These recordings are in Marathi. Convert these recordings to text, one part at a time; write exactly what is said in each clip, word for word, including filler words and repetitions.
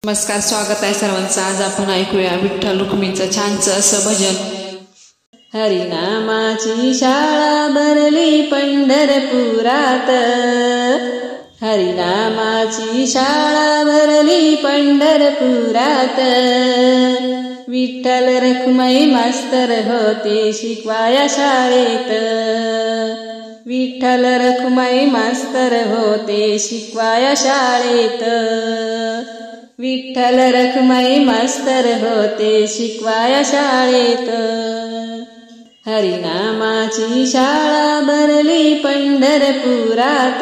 नमस्कार, स्वागत आहे सर्वांचं. आज आपण ऐकूया विठ्ठल रुक्मिणीचं छानचं असं भजन. हरिनामाची शाळा भरली पंढरपुरात, हरिनामाची शाळा भरली पंढरपुरात. विठ्ठल रखुमाई मास्तर होते शिकवाया शाळेत, विठ्ठल रखुमाई मास्तर होते शिकवाया शाळेत. विठ्ठल रखुमाई मास्तर होते शिकवाया शाळेत. हरिनामाची शाळा भरली पंढरपुरात,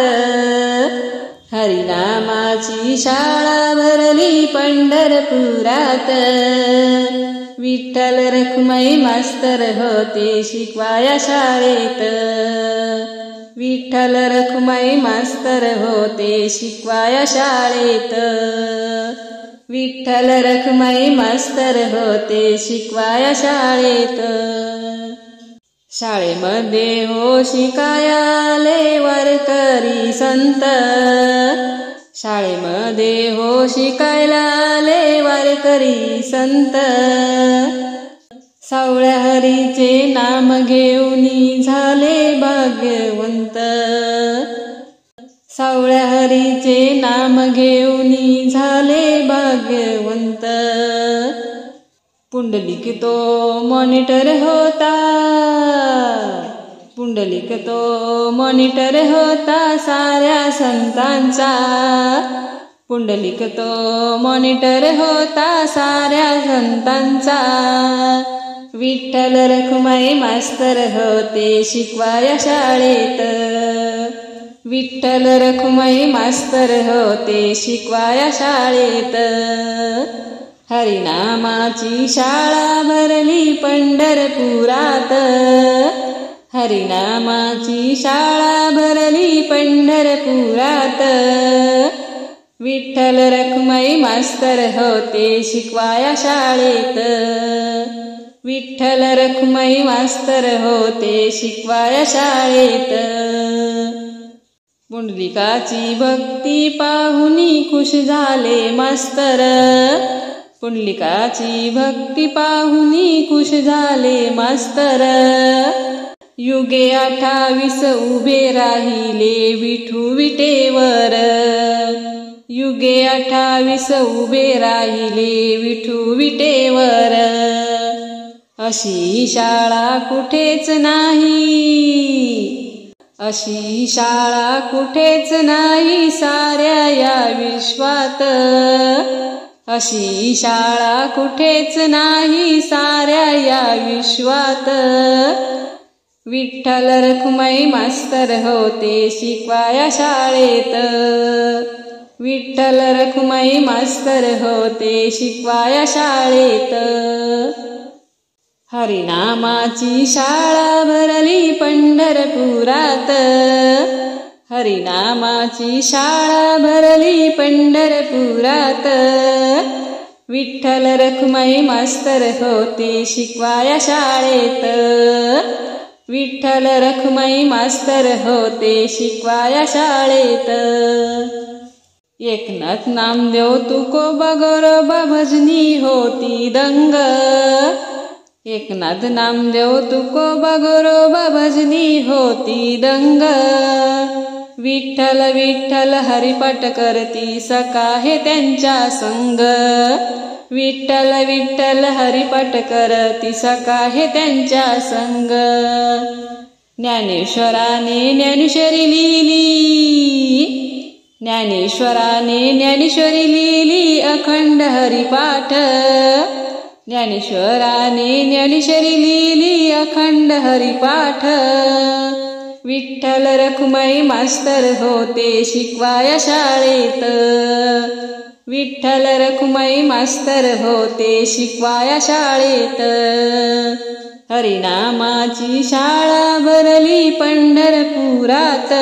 हरिनामाची शाळा भरली पंढरपुरात. विठ्ठल रखुमाई मास्तर होते शिकवाया शाळेत, विठ्ठल रखुमाई मास्तर होते शिकवाया शाळेत. विठ्ठल रखुमाई मास्तर होते शिकवाया शाळेत. शाळेमध्ये हो शिकायाले वारकरी संत, शाळेमध्ये हो शिकायला आले वारकरी संत. सावळ्या हरीचे नाम घेऊनी झाले भाग्यवंत, सावळ्या हरीचे नाम घेऊनी झाले भाग्यवंत. पुंडलिक तो मॉनिटर होता, पुंडलिक तो मॉनिटर होता साऱ्या संतांचा, पुंडलिक तो मॉनिटर होता साऱ्या संतांचा. विठ्ठल रखुमाई मास्तर होते शिकवाया शाळेत, विठ्ठल रखुमाई मास्तर होते शिकवाया शाळेत. हरिनामाची शाळा भरली पंढरपुरात, हरिनामाची शाळा भरली पंढरपुरात. विठ्ठल रखुमाई मास्तर होते शिकवाया शाळेत, विठ्ठल रखुमाई मास्तर होते शिकवाया शाळेत. पुंडलिकाची भक्ती पाहुनी खुश झाले मास्तर, पुंडलिकाची भक्ती पाहुनी खुश झाले मास्तर. युगे अठ्ठावीस उभे राहिले विठू विटेवर, युगे अठ्ठावीस उभे राहिले विठू विटेवर. अशी शाळा कुठेच नाही, अशी शाळा कुठेच नाही साऱ्या या विश्वात, अशी शाळा कुठेच नाही साऱ्या या विश्वात. विठ्ठल रखुमाई मास्तर होते शिकवाया शाळेत, विठ्ठल रखुमाई मास्तर होते शिकवाया शाळेत. हरिनामाची शाळा भरली पंढरपुरात, हरिनामाची शाळा भरली पंढरपुरात. विठ्ठल रखुमाई मास्तर होते शिकवाया शाळेत, विठ्ठल रखुमाई मास्तर होते शिकवाया शाळेत. एकनाथ नामदेव तुकोबा गौरोबा भजनी होती दंग, एकनाथ नामदेव तुकोबा गौरोबा भजनी होती दंग. विठ्ठल विठ्ठल हरिपाठ करती सखा हे त्यांच्या संग, विठ्ठल विठ्ठल हरिपाठ करती सखा हे त्यांच्या संग. ज्ञानेश्वराने ज्ञानेश्वरी लिहिली, ज्ञानेश्वराने ज्ञानेश्वरी लिहिली अखंड हरिपाठ, ज्ञानेश्वराने ज्ञानेश्वरी लिहिली अखंड हरिपाठ. विठ्ठल रखुमाई मास्तर होते शिकवाया शाळेत, विठ्ठल रखुमाई मास्तर होते शिकवाया शाळेत. हरिनामाची शाळा भरली पंढरपुरात,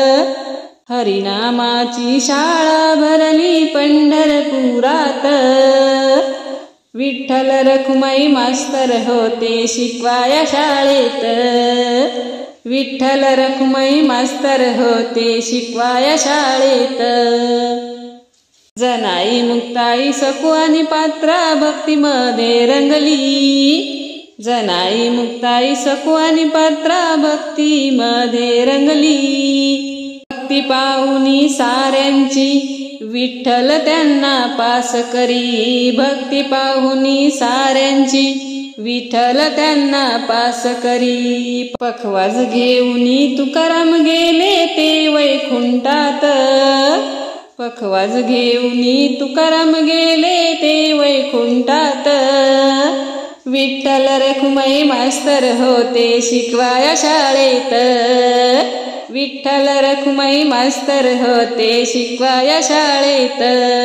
हरिनामाची शाळा भरली पंढरपुरात. विठ्ठल रखुमाई मास्तर होते शिकवाया शाळेत, विठ्ठल रखुमाई मास्तर होते शिकवाया शाळेत. जनाई मुक्ताई सकू आणि पात्रा भक्तीमध्ये रंगली. जनाई मुक्ताई सकू आणि पात्रा भक्तीमध्ये रंगली. भक्ती पाहुनी साऱ्यांची विठ्ठल त्यांना पास करी. भक्ती पाहुनी साऱ्यांची विठ्ठल त्यांना पास करी. पखवाज घेऊनी तुकाराम गेले ते वैकुंठात. पखवाज घेऊनी तुकाराम गेले ते वैकुंठात. विठ्ठल रखुमाई मास्तर होते शिकवाया शाळेत. विठ्ठल रखुमाई मास्तर होते शिकवाया शाळेत.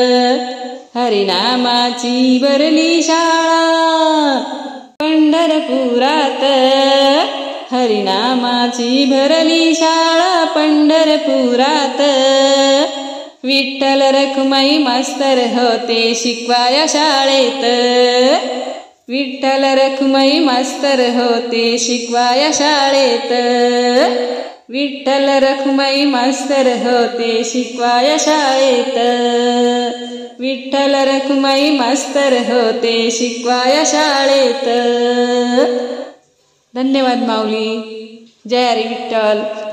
हरिनामाची भरली शाळा पंढरपुरात. हरिनामाची भरली शाळा पंढरपुरात. विठ्ठल रखुमाई मास्तर होते शिकवाया शाळेत. विठ्ठल रखुमाई मास्तर होते शिकवाया शाळेत. विठ्ठल रखुमाई मास्तर होते शिकवाया शाळेत. विठ्ठल रखुमाई मास्तर होते शिकवाया शाळेत. धन्यवाद माऊली. जय हरी विठ्ठल.